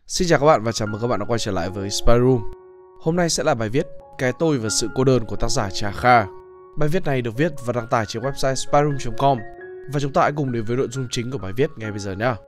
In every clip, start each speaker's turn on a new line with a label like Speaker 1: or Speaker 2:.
Speaker 1: Xin chào các bạn và chào mừng các bạn đã quay trở lại với Spy Room. Hôm nay sẽ là bài viết Cái tôi và sự cô đơn của tác giả Trà Kha. Bài viết này được viết và đăng tải trên website spyroom.com. Và chúng ta hãy cùng đến với nội dung chính của bài viết ngay bây giờ nhé.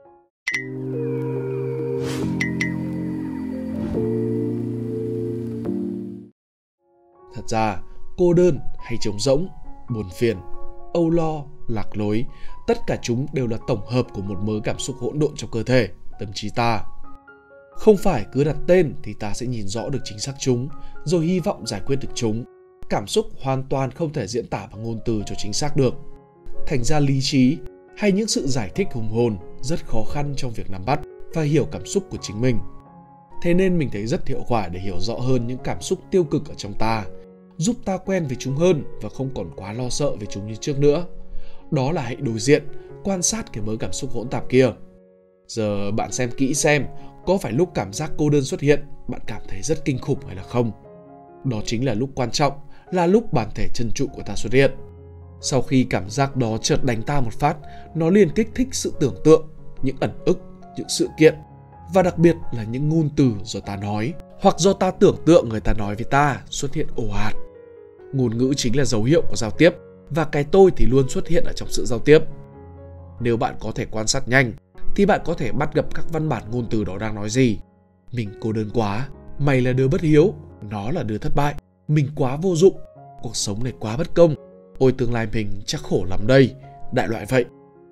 Speaker 1: Thật ra, cô đơn hay trống rỗng, buồn phiền, âu lo, lạc lối, tất cả chúng đều là tổng hợp của một mớ cảm xúc hỗn độn trong cơ thể, tâm trí ta. Không phải cứ đặt tên thì ta sẽ nhìn rõ được chính xác chúng, rồi hy vọng giải quyết được chúng. Cảm xúc hoàn toàn không thể diễn tả bằng ngôn từ cho chính xác được. Thành ra lý trí hay những sự giải thích hùng hồn rất khó khăn trong việc nắm bắt và hiểu cảm xúc của chính mình. Thế nên mình thấy rất hiệu quả để hiểu rõ hơn những cảm xúc tiêu cực ở trong ta, giúp ta quen với chúng hơn và không còn quá lo sợ về chúng như trước nữa. Đó là hãy đối diện, quan sát cái mớ cảm xúc hỗn tạp kia. Giờ bạn xem kỹ xem, có phải lúc cảm giác cô đơn xuất hiện, bạn cảm thấy rất kinh khủng hay là không? Đó chính là lúc quan trọng, là lúc bản thể chân trụ của ta xuất hiện. Sau khi cảm giác đó chợt đánh ta một phát, nó liền kích thích sự tưởng tượng, những ẩn ức, những sự kiện, và đặc biệt là những ngôn từ do ta nói, hoặc do ta tưởng tượng người ta nói với ta xuất hiện ồ ạt. Ngôn ngữ chính là dấu hiệu của giao tiếp, và cái tôi thì luôn xuất hiện ở trong sự giao tiếp. Nếu bạn có thể quan sát nhanh, thì bạn có thể bắt gặp các văn bản ngôn từ đó đang nói gì. Mình cô đơn quá, mày là đứa bất hiếu, nó là đứa thất bại, mình quá vô dụng, cuộc sống này quá bất công, ôi tương lai mình chắc khổ lắm đây, đại loại vậy.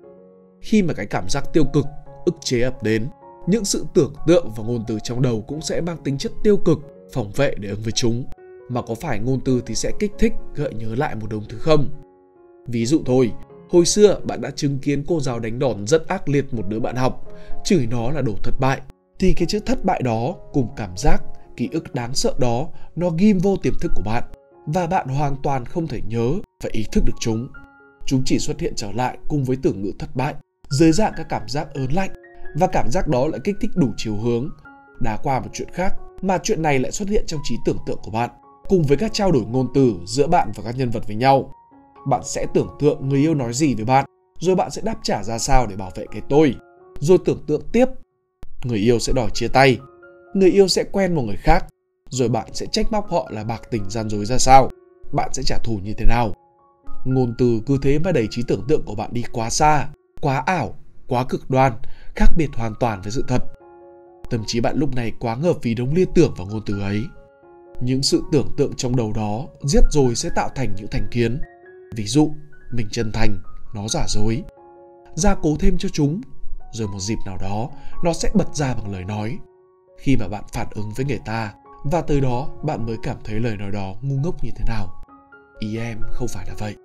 Speaker 1: Khi mà cái cảm giác tiêu cực, ức chế ập đến, những sự tưởng tượng và ngôn từ trong đầu cũng sẽ mang tính chất tiêu cực, phòng vệ để ứng với chúng. Mà có phải ngôn từ thì sẽ kích thích, gợi nhớ lại một đống thứ không? Ví dụ thôi, hồi xưa bạn đã chứng kiến cô giáo đánh đòn rất ác liệt một đứa bạn học, chửi nó là đồ thất bại. Thì cái chữ thất bại đó cùng cảm giác, ký ức đáng sợ đó, nó ghim vô tiềm thức của bạn. Và bạn hoàn toàn không thể nhớ và ý thức được chúng. Chúng chỉ xuất hiện trở lại cùng với từ ngữ thất bại, dưới dạng các cảm giác ớn lạnh. Và cảm giác đó lại kích thích đủ chiều hướng, đá qua một chuyện khác, mà chuyện này lại xuất hiện trong trí tưởng tượng của bạn, cùng với các trao đổi ngôn từ giữa bạn và các nhân vật với nhau. Bạn sẽ tưởng tượng người yêu nói gì với bạn, rồi bạn sẽ đáp trả ra sao để bảo vệ cái tôi. Rồi tưởng tượng tiếp, người yêu sẽ đòi chia tay, người yêu sẽ quen một người khác, rồi bạn sẽ trách móc họ là bạc tình gian dối ra sao, bạn sẽ trả thù như thế nào. Ngôn từ cứ thế mà đẩy trí tưởng tượng của bạn đi quá xa, quá ảo, quá cực đoan, khác biệt hoàn toàn với sự thật. Tâm trí bạn lúc này quá ngợp vì đống liên tưởng vào ngôn từ ấy. Những sự tưởng tượng trong đầu đó giết rồi sẽ tạo thành những thành kiến. Ví dụ, mình chân thành, nó giả dối. Gia cố thêm cho chúng, rồi một dịp nào đó nó sẽ bật ra bằng lời nói. Khi mà bạn phản ứng với người ta, và từ đó bạn mới cảm thấy lời nói đó ngu ngốc như thế nào. Ý em không phải là vậy.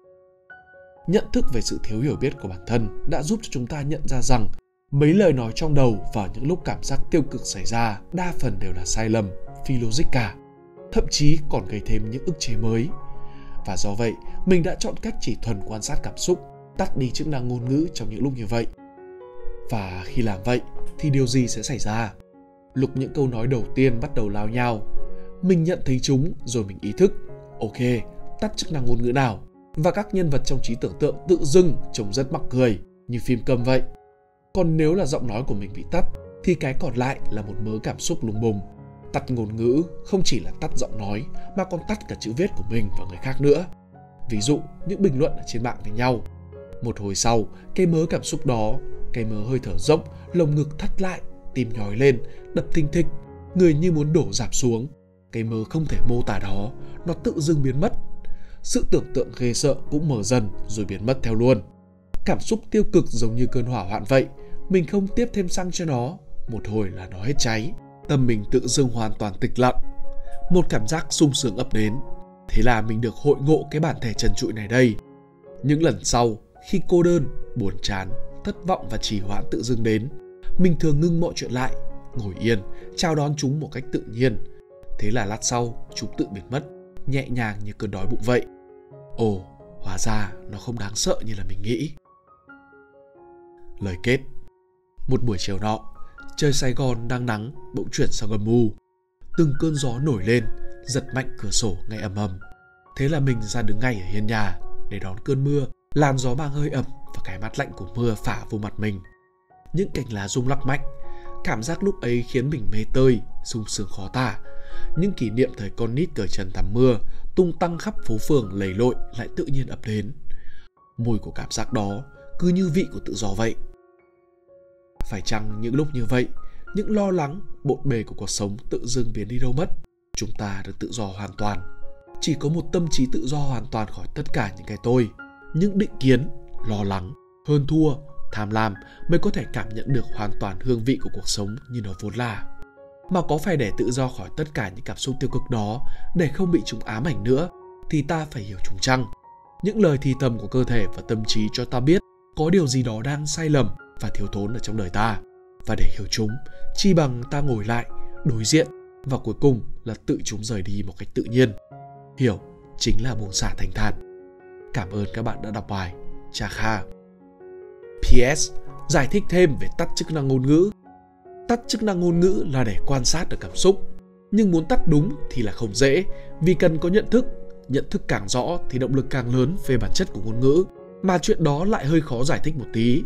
Speaker 1: Nhận thức về sự thiếu hiểu biết của bản thân đã giúp cho chúng ta nhận ra rằng mấy lời nói trong đầu vào những lúc cảm giác tiêu cực xảy ra đa phần đều là sai lầm, phi logic cả, thậm chí còn gây thêm những ức chế mới. Và do vậy, mình đã chọn cách chỉ thuần quan sát cảm xúc, tắt đi chức năng ngôn ngữ trong những lúc như vậy. Và khi làm vậy, thì điều gì sẽ xảy ra? Lúc những câu nói đầu tiên bắt đầu lao nhau, mình nhận thấy chúng rồi mình ý thức, ok, tắt chức năng ngôn ngữ nào. Và các nhân vật trong trí tưởng tượng tự dưng trông rất mắc cười, như phim câm vậy. Còn nếu là giọng nói của mình bị tắt, thì cái còn lại là một mớ cảm xúc lùng bùng. Tắt ngôn ngữ không chỉ là tắt giọng nói, mà còn tắt cả chữ viết của mình và người khác nữa. Ví dụ, những bình luận ở trên mạng với nhau. Một hồi sau, cái mớ cảm xúc đó, cái mớ hơi thở dốc, lồng ngực thắt lại, tim nhói lên, đập thình thịch, người như muốn đổ rạp xuống. Cái mớ không thể mô tả đó, nó tự dưng biến mất. Sự tưởng tượng ghê sợ cũng mở dần rồi biến mất theo luôn. Cảm xúc tiêu cực giống như cơn hỏa hoạn vậy, mình không tiếp thêm xăng cho nó, một hồi là nó hết cháy. Tâm mình tự dưng hoàn toàn tịch lặng. Một cảm giác sung sướng ập đến. Thế là mình được hội ngộ cái bản thể trần trụi này đây. Những lần sau, khi cô đơn, buồn chán, thất vọng và trì hoãn tự dưng đến, mình thường ngưng mọi chuyện lại, ngồi yên, chào đón chúng một cách tự nhiên. Thế là lát sau, chúng tự biến mất, nhẹ nhàng như cơn đói bụng vậy. Ồ, hóa ra nó không đáng sợ như là mình nghĩ. Lời kết. Một buổi chiều nọ, trời Sài Gòn đang nắng bỗng chuyển sang âm u. Từng cơn gió nổi lên, giật mạnh cửa sổ ngay ầm ầm. Thế là mình ra đứng ngay ở hiên nhà để đón cơn mưa, làn gió mang hơi ẩm và cái mát lạnh của mưa phả vô mặt mình. Những cành lá rung lắc mạnh, Cảm giác lúc ấy khiến mình mê tơi, sung sướng khó tả. Những kỷ niệm thời con nít cởi trần tắm mưa, tung tăng khắp phố phường lầy lội lại tự nhiên ập đến. Mùi của cảm giác đó cứ như vị của tự do vậy. Phải chăng những lúc như vậy, những lo lắng, bộn bề của cuộc sống tự dưng biến đi đâu mất? Chúng ta được tự do hoàn toàn. Chỉ có một tâm trí tự do hoàn toàn khỏi tất cả những cái tôi, những định kiến, lo lắng, hơn thua, tham lam mới có thể cảm nhận được hoàn toàn hương vị của cuộc sống như nó vốn là. Mà có phải để tự do khỏi tất cả những cảm xúc tiêu cực đó, để không bị chúng ám ảnh nữa, thì ta phải hiểu chúng chăng? Những lời thì thầm của cơ thể và tâm trí cho ta biết có điều gì đó đang sai lầm và thiếu thốn ở trong đời ta. Và để hiểu chúng, chi bằng ta ngồi lại, đối diện và cuối cùng là tự chúng rời đi một cách tự nhiên. Hiểu chính là buông xả thanh thản. Cảm ơn các bạn đã đọc bài. Cha Kha. PS. Giải thích thêm về tắt chức năng ngôn ngữ. Tắt chức năng ngôn ngữ là để quan sát được cảm xúc. Nhưng muốn tắt đúng thì là không dễ, vì cần có nhận thức. Nhận thức càng rõ thì động lực càng lớn về bản chất của ngôn ngữ. Mà chuyện đó lại hơi khó giải thích một tí.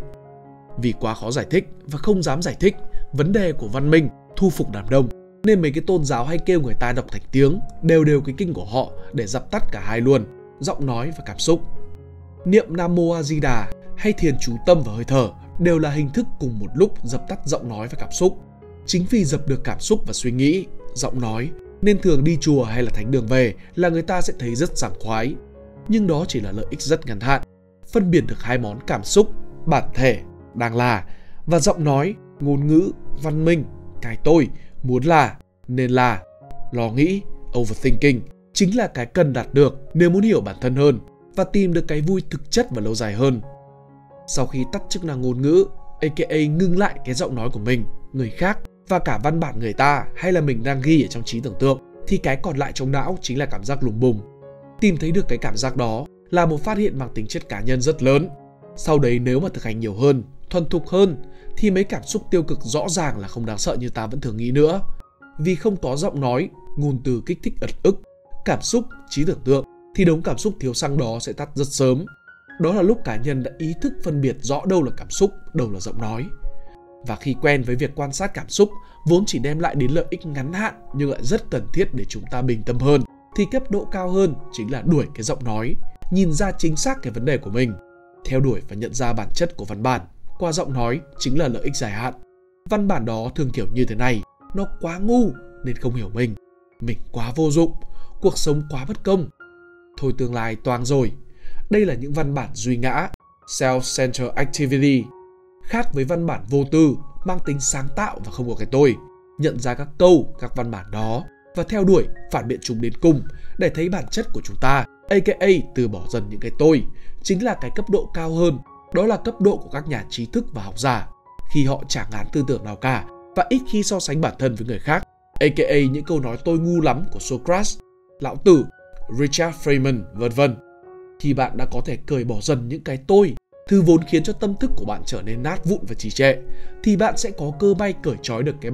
Speaker 1: Vì quá khó giải thích và không dám giải thích vấn đề của văn minh, thu phục đám đông, nên mấy cái tôn giáo hay kêu người ta đọc thành tiếng đều cái kinh của họ để dập tắt cả hai luôn, giọng nói và cảm xúc. Niệm Nam Mô A Di Đà hay thiền chú tâm và hơi thở đều là hình thức cùng một lúc dập tắt giọng nói và cảm xúc. Chính vì dập được cảm xúc và suy nghĩ, giọng nói, nên thường đi chùa hay là thánh đường về là người ta sẽ thấy rất sảng khoái. Nhưng đó chỉ là lợi ích rất ngắn hạn. Phân biệt được hai món cảm xúc, bản thể, đang là, và giọng nói, ngôn ngữ, văn minh, cái tôi, muốn là, nên là, lo nghĩ, overthinking chính là cái cần đạt được nếu muốn hiểu bản thân hơn và tìm được cái vui thực chất và lâu dài hơn. Sau khi tắt chức năng ngôn ngữ, aka ngưng lại cái giọng nói của mình, người khác và cả văn bản người ta hay là mình đang ghi ở trong trí tưởng tượng, thì cái còn lại trong não chính là cảm giác lùng bùng. Tìm thấy được cái cảm giác đó là một phát hiện mang tính chất cá nhân rất lớn. Sau đấy nếu mà thực hành nhiều hơn, thuần thục hơn, thì mấy cảm xúc tiêu cực rõ ràng là không đáng sợ như ta vẫn thường nghĩ nữa. Vì không có giọng nói, ngôn từ kích thích ật ức, cảm xúc, trí tưởng tượng, thì đống cảm xúc thiếu xăng đó sẽ tắt rất sớm. Đó là lúc cá nhân đã ý thức phân biệt rõ đâu là cảm xúc, đâu là giọng nói. Và khi quen với việc quan sát cảm xúc, vốn chỉ đem lại đến lợi ích ngắn hạn nhưng lại rất cần thiết để chúng ta bình tâm hơn, thì cấp độ cao hơn chính là đuổi cái giọng nói, nhìn ra chính xác cái vấn đề của mình. Theo đuổi và nhận ra bản chất của văn bản qua giọng nói chính là lợi ích dài hạn. Văn bản đó thường kiểu như thế này: nó quá ngu nên không hiểu mình quá vô dụng, cuộc sống quá bất công, thôi tương lai toang rồi. Đây là những văn bản duy ngã, self-centered activity, khác với văn bản vô tư, mang tính sáng tạo và không có cái tôi. Nhận ra các câu, các văn bản đó và theo đuổi, phản biện chúng đến cùng để thấy bản chất của chúng ta, aka từ bỏ dần những cái tôi, chính là cái cấp độ cao hơn. Đó là cấp độ của các nhà trí thức và học giả, khi họ chả ngán tư tưởng nào cả và ít khi so sánh bản thân với người khác, aka những câu nói tôi ngu lắm của Socrates, Lão Tử, Richard Feynman, vân vân. Thì bạn đã có thể cởi bỏ dần những cái tôi, thứ vốn khiến cho tâm thức của bạn trở nên nát vụn và trì trệ, thì bạn sẽ có cơ may cởi trói được cái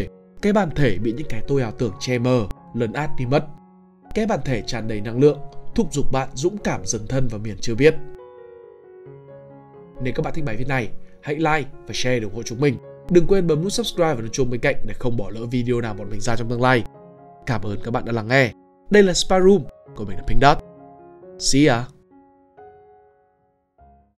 Speaker 1: bản thể bị những cái tôi ảo tưởng che mờ, lấn át đi mất. Cái bản thể tràn đầy năng lượng, thúc giục bạn dũng cảm dấn thân vào miền chưa biết. Nếu các bạn thích bài viết này, hãy like và share để ủng hộ chúng mình. Đừng quên bấm nút subscribe và nút chuông bên cạnh để không bỏ lỡ video nào bọn mình ra trong tương lai. Cảm ơn các bạn đã lắng nghe. Đây là Spy Room, của mình là Pink Dot. See ya!